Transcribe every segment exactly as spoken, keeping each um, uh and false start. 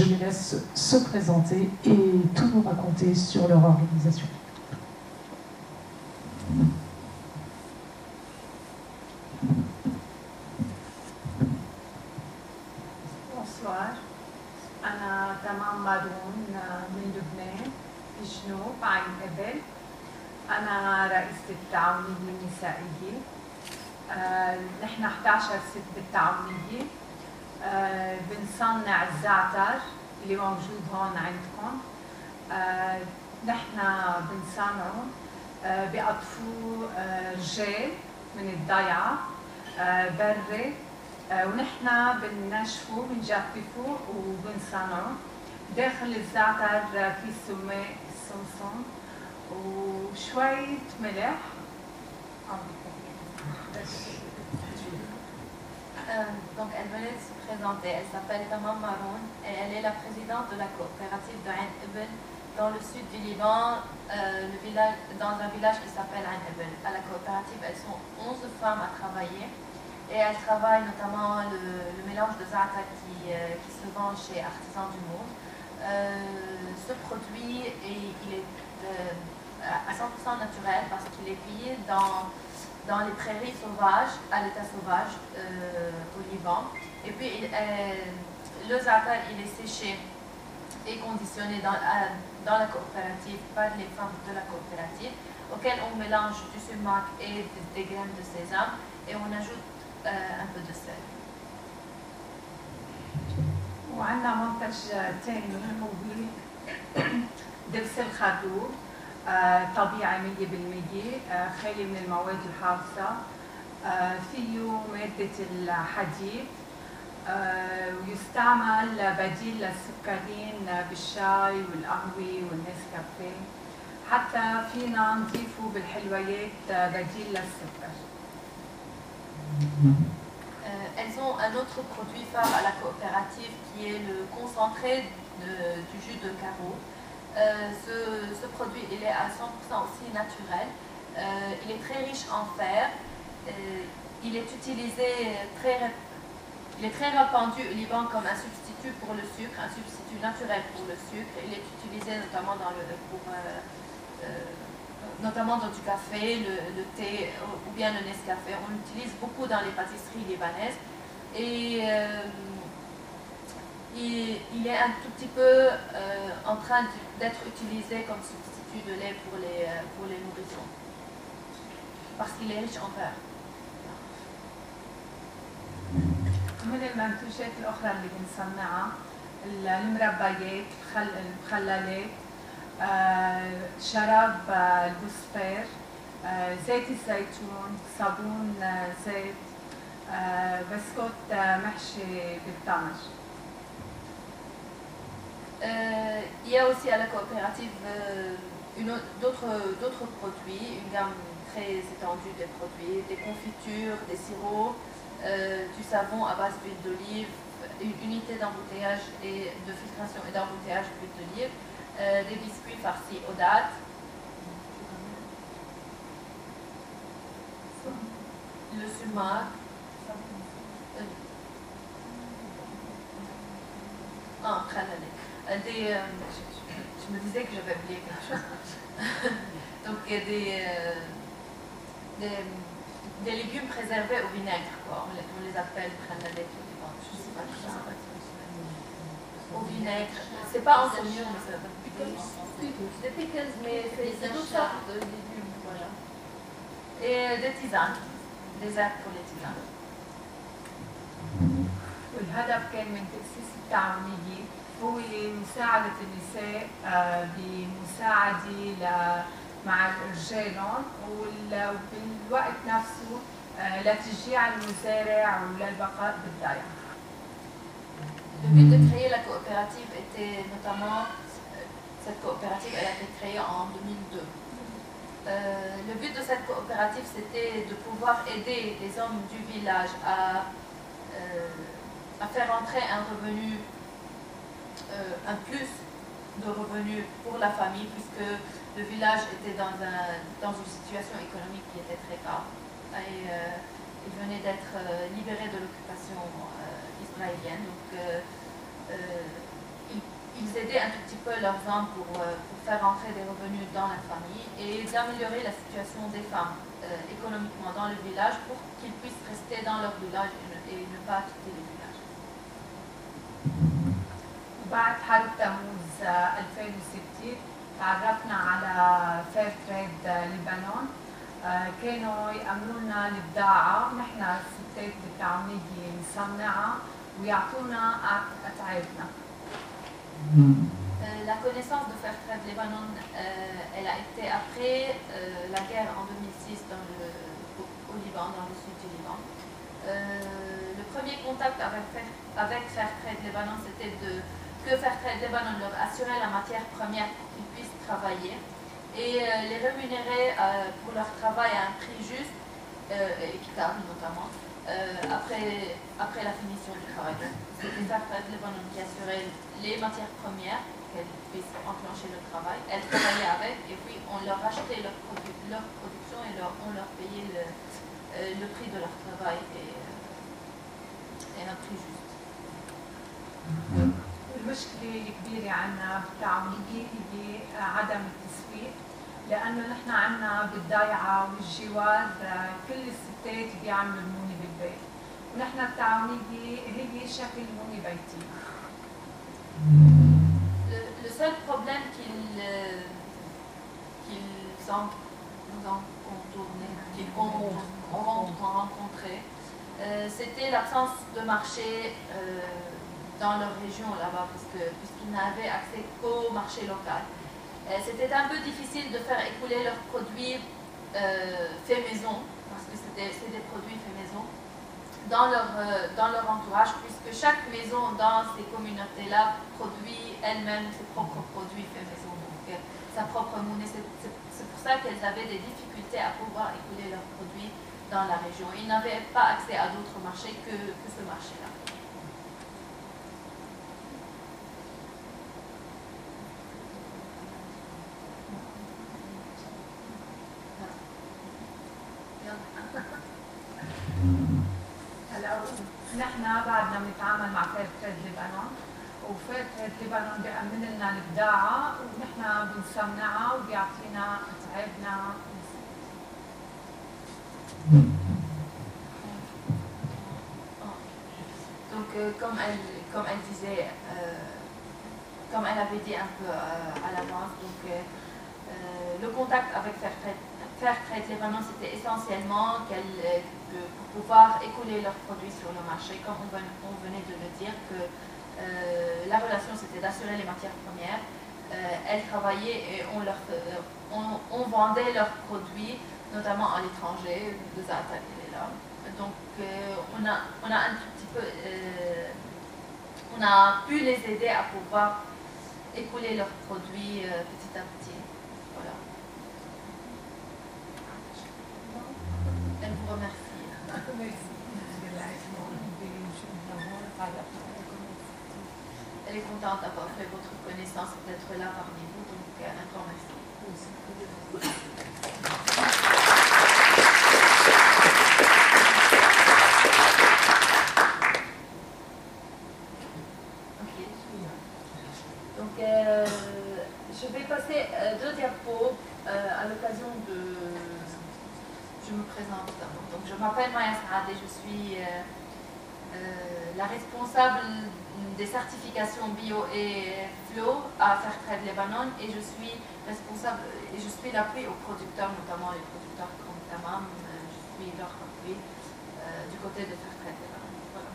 je les laisse se présenter et tout nous raconter sur leur organisation. Bonsoir, أنا تمام مارون من لبنان في جنوب عين إبل. أنا رئيسة التعاونية النسائية. آه، نحن إحدى عشر ست بالتعاونية. آه، بنصنع الزعتر اللي موجود هون عندكم. آه، نحن بنصنعه آه، بقطفوه آه، جيل من الضيعة آه، بري. آه، ونحن بننشفه بنجففه وبنصنعه. داخل الزعتر في سماق السمسم وشوية ملح. Euh, donc elle venait de se présenter, elle s'appelle Tamam Maroun et elle est la présidente de la coopérative de Ain Ibn dans le sud du Liban, euh, le village, dans un village qui s'appelle Ain Ibn. À la coopérative, elles sont onze femmes à travailler et elles travaillent notamment le, le mélange de za'atar qui, euh, qui se vend chez Artisans du Monde. Euh, ce produit, est, il est euh, à cent pour cent naturel parce qu'il est cueilli dans dans les prairies sauvages, à l'état sauvage euh, au Liban. Et puis il, euh, le za'atar il est séché et conditionné dans, euh, dans la coopérative par les femmes de la coopérative, auquel on mélange du sumac et des, des graines de sésame et on ajoute euh, un peu de sel. وعندنا منتج ثاني هو دبس الخروب. آه، طبيعي مية بالمية، آه، خالي من المواد الحافظة، آه، فيه مادة الحديد، آه، ويستعمل بديل للسكرين بالشاي والقهوة والنسكافيه. حتى فينا نضيفه بالحلويات بديل للسكر. Euh, elles ont un autre produit phare à la coopérative qui est le concentré de, du jus de carreau. Euh, ce, ce produit il est à cent pour cent aussi naturel, euh, il est très riche en fer, euh, il est utilisé très, il est très répandu au Liban comme un substitut pour le sucre, un substitut naturel pour le sucre. Il est utilisé notamment dans, le, pour, euh, euh, notamment dans du café, le, le thé ou bien le Nescafé. On l'utilise beaucoup dans les pâtisseries libanaises et euh, Il, il est un tout petit peu euh, en train d'être utilisé comme substitut de lait pour les, pour les nourrissons, parce qu'il est riche en fer. من المنتوجات الأخرى اللي بنصنعها المربيات، المخللات، آه، شراب آه، البوسفير، آه، زيت الزيتون، صابون آه، زيت، آه، بسكوت آه، محشي بالتمر. Euh, il y a aussi à la coopérative euh, d'autres produits, une gamme très étendue des produits, des confitures, des sirops, euh, du savon à base d'huile d'olive, une unité d'embouteillage et de filtration et d'embouteillage d'huile d'olive, euh, des biscuits farcis aux dattes, le sumac, euh, ah, khalali. Des, euh, je, je me disais que j'avais oublié quelque chose. Donc des, euh, des, des légumes préservés au vinaigre, quoi. On, les, on les appelle khalalik au Liban. Je ne sais pas, je sais pas. Au vinaigre. C'est pas en saumure, mais ça s'appelle pickles. Des pickles, mais c'est toutes sortes de légumes, voilà. Et des tisanes, des herbes pour les tisanes. والهدف كان من تأسيس التعاونية هو مساعدة النساء بمساعدة مع رجالهم وبالوقت نفسه لتشجيع المزارع وللبقاء بالضيعة. Le but de créer la coopérative était notamment, cette coopérative elle a été créée en deux mille deux. Euh, le but de cette coopérative c'était de pouvoir aider les hommes du village à, euh, à faire entrer un revenu Euh, un plus de revenus pour la famille puisque le village était dans, un, dans une situation économique qui était très grave et euh, il venait d'être euh, libéré de l'occupation euh, israélienne. Donc euh, euh, il d'aider un tout petit peu leurs hommes pour, euh, pour faire entrer des revenus dans la famille et d'améliorer la situation des femmes euh, économiquement dans le village pour qu'ils puissent rester dans leur village et ne, et ne pas quitter le village. بعد حرب تموز ألفين وستة تعرفنا على فير تريد لبنان. كانوا يأمنوا لنا البضاعة، نحن الستات بالتعاونية نصنعها ويعطونا أتعابنا. Euh, la connaissance de Fairtrade Lebanon, euh, elle a été après euh, la guerre en deux mille six dans le, au, au Liban, dans le sud du Liban. Euh, le premier contact avec, avec Fairtrade Lebanon, c'était de, que Fairtrade Lebanon leur assurait la matière première pour qu'ils puissent travailler et euh, les rémunérer euh, pour leur travail à un prix juste euh, et équitable notamment. Euh, après, après la finition du travail. C'était Fairtrade Lebanon qui assurait les matières premières pour qu'elles puissent enclencher le travail. Elles travaillaient avec et puis on leur achetait leur, produ leur production et leur, on leur payait le, euh, le prix de leur travail et, euh, et un prix juste. المشكلة الكبيرة عنا بالتعاونية هي عدم التسويق، لأنه نحن عنا بالضيعة والجوار كل الستات بيعملوا المونة بالبيت، ونحن التعاونية هي شكل مونة بيتي. Le, le seul problème qu'ils qu'ils ont, ont contourné, qu'ils ont rencontré, euh, c'était l'absence de marché euh, dans leur région là-bas, puisqu'ils n'avaient accès qu'au marché local. C'était un peu difficile de faire écouler leurs produits euh, faits maison, parce que c'est des, des produits faits maison, dans leur, euh, dans leur entourage, puisque chaque maison dans ces communautés-là produit elle-même ses propres produits faits maison, donc euh, sa propre monnaie. C'est pour ça qu'elles avaient des difficultés à pouvoir écouler leurs produits dans la région. Ils n'avaient pas accès à d'autres marchés que, que ce marché-là. هلا نحن بعدنا بنتعامل مع فير تريد لبنان، وفير تريد لبنان بيأمن لنا البضاعة ونحن بنصنعها وبيعطينا أتعابنا. Donc, euh, comme, elle, comme elle disait, euh, comme elle avait dit un peu euh, à l'avance, donc euh, euh, le contact avec Fairtrade Fairtrade Lebanon, c'était essentiellement qu'elle, que pour pouvoir écouler leurs produits sur le marché, comme on, on venait de le dire, que euh, la relation c'était d'assurer les matières premières. Euh, elles travaillaient et on, leur, euh, on, on vendait leurs produits, notamment à l'étranger, de Zata et là. Donc euh, on, a, on a un tout petit peu, euh, on a pu les aider à pouvoir écouler leurs produits euh, petit à petit. Voilà. Elle vous remercie. Elle est contente d'avoir fait votre connaissance et d'être là parmi vous, donc un grand merci. Ok. Donc euh, je vais passer euh, deux diapos euh, à l'occasion de... Je me présente d'abord. Donc, je m'appelle Maya Saad et je suis euh, euh, la responsable des certifications bio et flow à Fairtrade Lebanon et je suis responsable et je suis l'appui aux producteurs, notamment les producteurs comme Tamam. Euh, je suis leur appui euh, du côté de Fairtrade Lebanon. Voilà.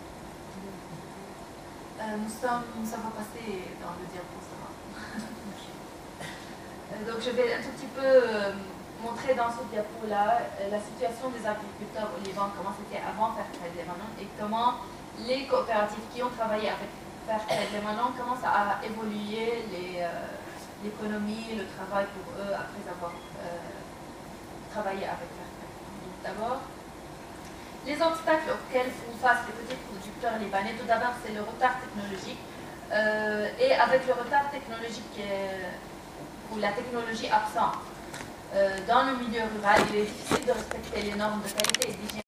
Euh, nous sommes, ça va passer dans le diapo, ça va. euh, donc, je vais un tout petit peu euh, montrer dans ce diapo-là euh, la situation des agriculteurs au Liban, comment c'était avant Fairtrade Lebanon et comment les coopératives qui ont travaillé avec Fairtrade Lebanon commencent à évoluer l'économie, le travail pour eux après avoir euh, travaillé avec Fairtrade. D'abord, les obstacles auxquels font face les petits producteurs libanais, tout d'abord c'est le retard technologique euh, et avec le retard technologique euh, ou la technologie absente. Euh, dans le milieu rural, il est difficile de respecter les normes de qualité et d'hygiène